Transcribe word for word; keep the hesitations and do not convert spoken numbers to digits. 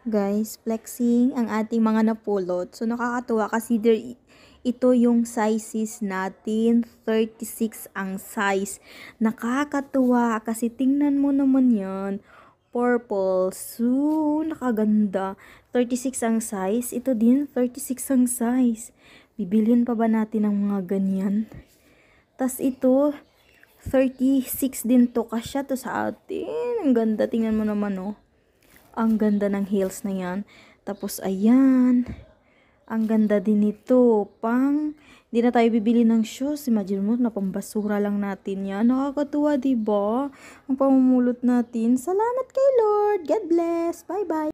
Guys, flexing ang ating mga napulot. So, nakakatuwa kasi there, ito yung sizes natin. thirty-six ang size. Nakakatuwa kasi tingnan mo naman yan. Purple. So, nakaganda. thirty-six ang size. Ito din, thirty-six ang size. Bibilhin pa ba natin ng mga ganyan? Tas ito, thirty-six din to. Kasya to sa atin. Ang ganda. Tingnan mo naman, oh. Ang ganda ng heels na yan. Tapos, ayan. Ang ganda din nito. Pang, hindi na tayo bibili ng shoes. Imagine mo, napambasura lang natin yan. Nakakatuwa, diba? Ang pamumulot natin. Salamat kay Lord. God bless. Bye-bye.